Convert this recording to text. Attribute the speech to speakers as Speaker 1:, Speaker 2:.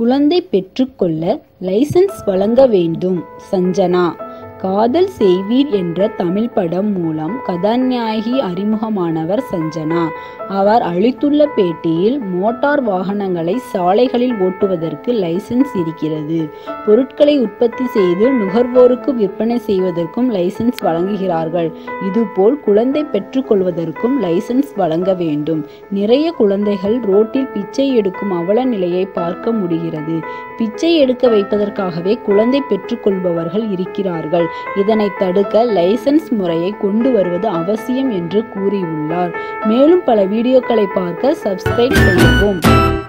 Speaker 1: குழந்தை பெற்றுக்கொள்ள லைசென்ஸ் வழங்க வேண்டும். சஞ்சனா. காதல் செய்வீர் என்ற தமிழ் படம் மூலம் கதாநாயகி அறிமுகமானவர் சஞ்சனா. அவர் அளித்துள்ள பேட்டியில், மோட்டார் வாகனங்களை சாலைகளில் ஓட்டுவதற்கு லைசென்ஸ் இருக்கிறது. பொருட்களை உற்பத்தி செய்து நுகர்வோருக்கு விற்பனை செய்வதற்கும் லைசென்ஸ் வழங்குகிறார்கள். இதுபோல் குழந்தை பெற்றுக்கொள்வதற்கும் லைசென்ஸ் வழங்க வேண்டும். நிறைய குழந்தைகள் ரோட்டில் பிச்சை எடுக்கும் அவல நிலையை பார்க்க முடிகிறது. பிச்சை எடுக்க வைப்பதற்காகவே குழந்தை பெற்றுக்கொள்பவர்கள் இருக்கிறார்கள். இதனை தடுக்க லைசென்ஸ் முறையை கொண்டு வருவது அவசியம் என்று கூறியுள்ளார். மேலும் பல வீடியோக்களை பார்க்க சப்ஸ்கிரைப் செய்யவும்.